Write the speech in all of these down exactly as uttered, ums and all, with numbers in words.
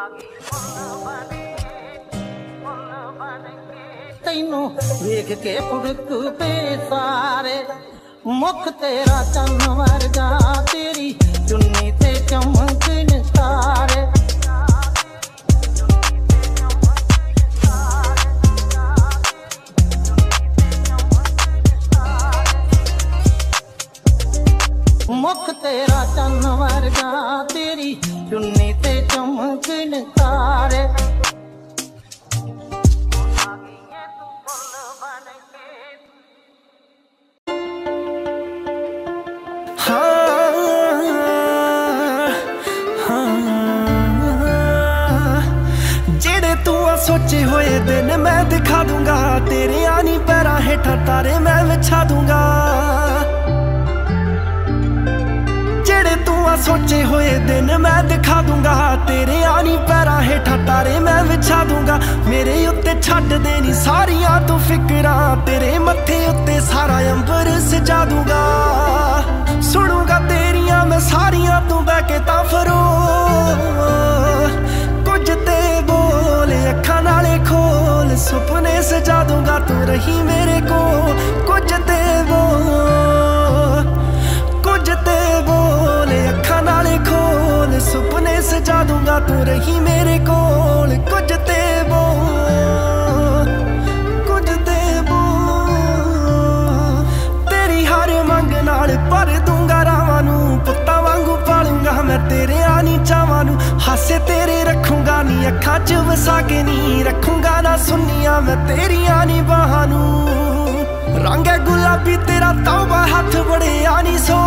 तैनू वेख के फुड़क पे सारे मुख तेरा चन्न वर्गा तेरी चुन्नी ते चमकन सारे मुख तेरा चन्न वर्गा तेरी चुन्नी ते चमकन सारे सोचे हुए दिन मैं दिखा दूंगा तेरे आनी पैरा हेठा तारे मैं बिछा दूंगा जेड़े तू सोचे हुए दिन मैं दिखा दूंगा तेरे आनी पैरा हेठा तारे मैं बिछा दूंगा मेरे उत्ते छड्ड देनी सारियां तू फिकरा तेरे मत्थे उत्ते सारा अंबर सजा दूंगा सुनूंगा तेरियां मैं सारियां तू बह के तां फरो कुछ ते बोल अखां नाले खोल सुपने सजा दूंगा तू रही मेरे को कुछ ते बोल कुछ ते बोल अखां नाले खोल सुपने सजा दूंगा तू रही मेरे कोल कुछ ते बोल कुछ ते बोल तेरी हर मंग नाल भर दूंगा रावां नूं पुत्तां वांगू पालूंगा मैं तेरे आनी चावां नूं हासे तेरे रखूंगा नी अखां च वसा के नी रखूंगा ना सुनिया मैं तेरियां नी बाहां नूं रंग है गुलाबी तेरा तौबा हाथ बड़े आनी सो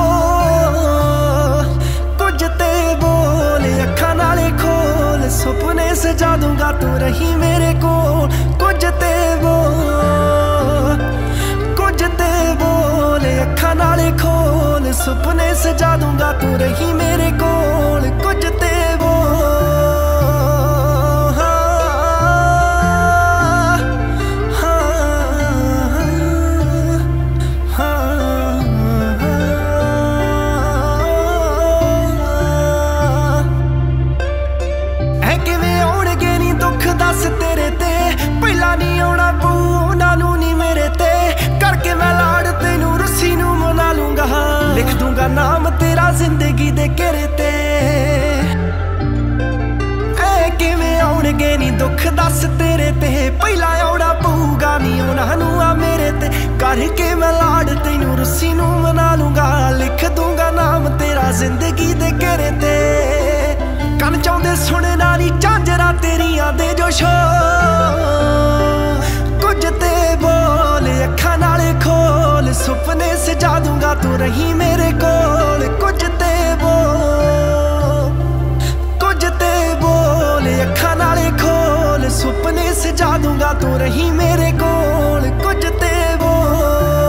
कुछ ते बोल अखां नाले खोल सुपने सजा दूंगा तू रही मेरे कोल कुछ ते बोल कुछ ते बोल अखां नाले खोल सुपने सजा दूंगा तू रही मेरे कोल कुछ ते बोल तेरे ते पहला नहीं आना पू उन्होंने नी मेरे ते करके मैं लाड़ तेनू रस्सी नू मना लूंगा लिख दूंगा नाम तेरा जिंदगी दे घेरे ते ऐ किवें आउणगे नी दुख दस तेरे ते पहला आउणा पऊगा नी उन्होंने आ मेरे ते करके मैं लाड़ तेनू रस्सी नू मना लूंगा लिख दूंगा नाम तेरा जिंदगी दे घेरे ते कन चाहते सुनना नी झांजरा तेरिया दे जो शो कुछ ते बोल अखां नाले खोल सुपने सजा दूंगा तू रही मेरे कोल कुछ ते बोल कुछ ते बोल अखां नाले खोल सुपने सजा दूंगा तू रही मेरे कोल कुछ ते बोल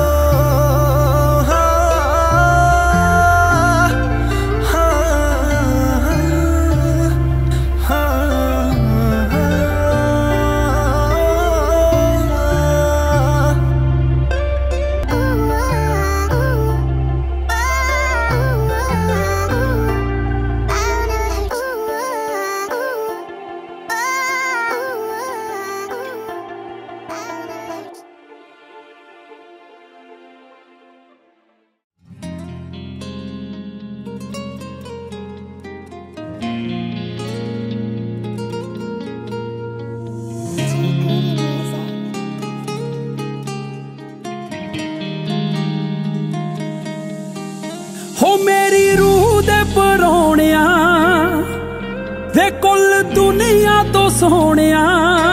हो मेरी रूह दे परौणिया वे कुल दुनिया तो सोहणिया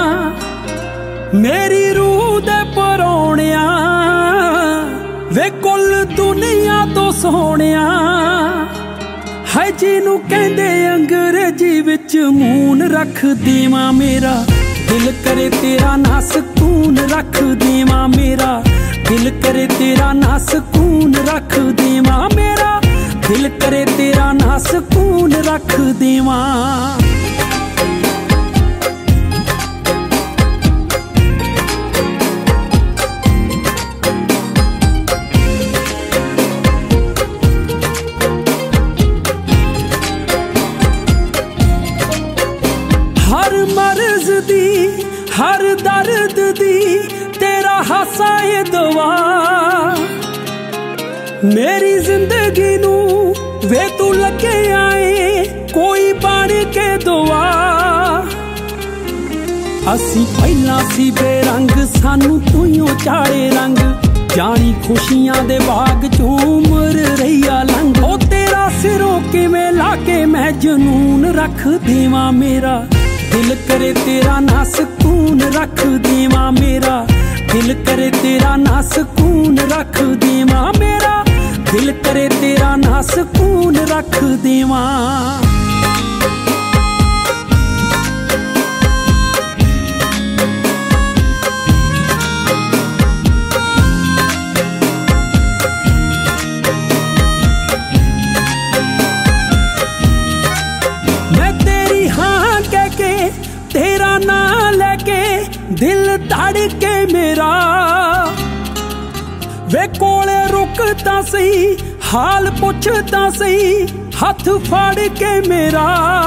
मेरी रूह दे परौणिया वे कुल दुनिया तो सोहणिया है जिनू कहंदे अंग्रेजी विच मून रख देवां मेरा दिल करे तेरा ना सकून रख देवां मेरा दिल करे तेरा ना सकून रख देवां मेरा दिल करे तेरा ना सकून रख देवां दर्द दी तेरा हासा ये दवा मेरी जिंदगी नू वे तू लगे आए कोई बन के दुआ असी पहला सी बेरंग सानू तूं चाड़े रंग जानी खुशियां दे बाग चों उमर रहिया लंघ ओ तेरा सिरों किवें लाके मैं जनून रख देवां मेरा दिल करे तेरा ना सुकून रख देवां मेरा दिल करे तेरा ना सुकून रख देवां मेरा दिल करे तेरा ना सुकून रख देवां तेरा ना लेके दिल धड़के मेरा वे कोले रुकता सही हाल पुछता सही हाथ फाड़ के मेरा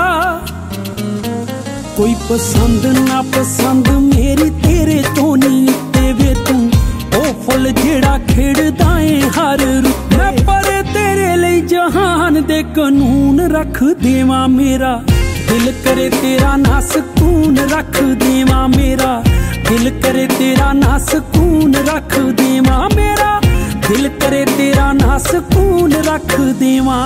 कोई पसंद ना पसंद मेरी तेरे तो नहीं ते वे तू ओ फुल जेड़ा खिड़दा है हर रुत मैं पर तेरे लिए जहान दे कानून रख देवां मेरा दिल करे तेरा ना सुकून रख देवां मेरा दिल करे तेरा ना सुकून रख देवां मेरा दिल करे तेरा ना सुकून रख देवां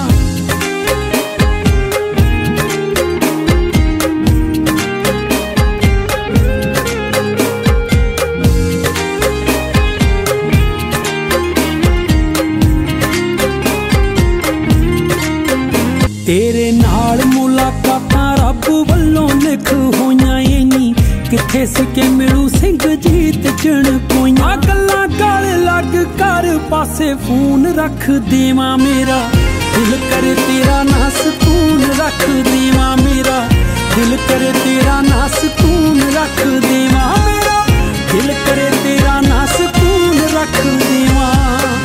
तेरे नाल मुलाकातां रब वल्लों लिख होइयां नी किथे सिके मिलू सिंह जीत चण कोइयां गल्लां गल लग कर पासे फोन रख देवां मेरा दिल करे तेरा ना सुकून रख देवां मेरा दिल करे तेरा ना सुकून रख देवां मेरा दिल करे तेरा ना सुकून रख देवां